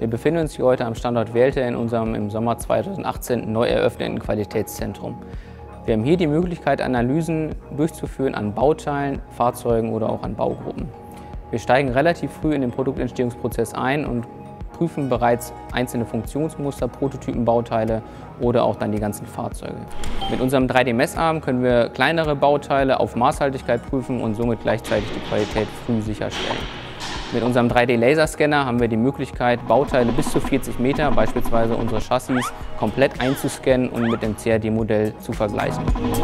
Wir befinden uns hier heute am Standort Wehlte in unserem im Sommer 2018 neu eröffneten Qualitätszentrum. Wir haben hier die Möglichkeit, Analysen durchzuführen an Bauteilen, Fahrzeugen oder auch an Baugruppen. Wir steigen relativ früh in den Produktentstehungsprozess ein und prüfen bereits einzelne Funktionsmuster, Prototypen, Bauteile oder auch dann die ganzen Fahrzeuge. Mit unserem 3D-Messarm können wir kleinere Bauteile auf Maßhaltigkeit prüfen und somit gleichzeitig die Qualität früh sicherstellen. Mit unserem 3D-Laserscanner haben wir die Möglichkeit, Bauteile bis zu 40 Meter, beispielsweise unsere Chassis, komplett einzuscannen und mit dem CAD-Modell zu vergleichen.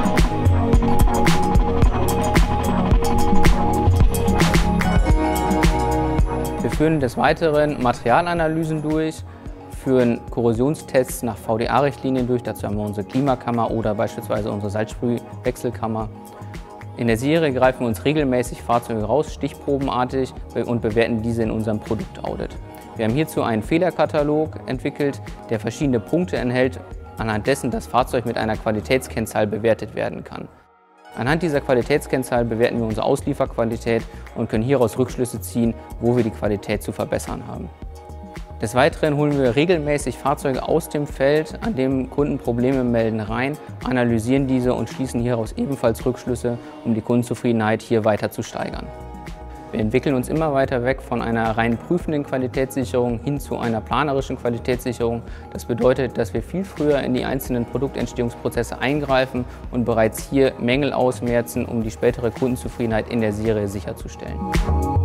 Wir führen des Weiteren Materialanalysen durch, führen Korrosionstests nach VDA-Richtlinien durch, dazu haben wir unsere Klimakammer oder beispielsweise unsere Salzsprühwechselkammer. In der Serie greifen wir uns regelmäßig Fahrzeuge raus, stichprobenartig, und bewerten diese in unserem Produktaudit. Wir haben hierzu einen Fehlerkatalog entwickelt, der verschiedene Punkte enthält, anhand dessen das Fahrzeug mit einer Qualitätskennzahl bewertet werden kann. Anhand dieser Qualitätskennzahl bewerten wir unsere Auslieferqualität und können hieraus Rückschlüsse ziehen, wo wir die Qualität zu verbessern haben. Des Weiteren holen wir regelmäßig Fahrzeuge aus dem Feld, an dem Kunden Probleme melden, rein, analysieren diese und schließen hieraus ebenfalls Rückschlüsse, um die Kundenzufriedenheit hier weiter zu steigern. Wir entwickeln uns immer weiter weg von einer rein prüfenden Qualitätssicherung hin zu einer planerischen Qualitätssicherung. Das bedeutet, dass wir viel früher in die einzelnen Produktentstehungsprozesse eingreifen und bereits hier Mängel ausmerzen, um die spätere Kundenzufriedenheit in der Serie sicherzustellen.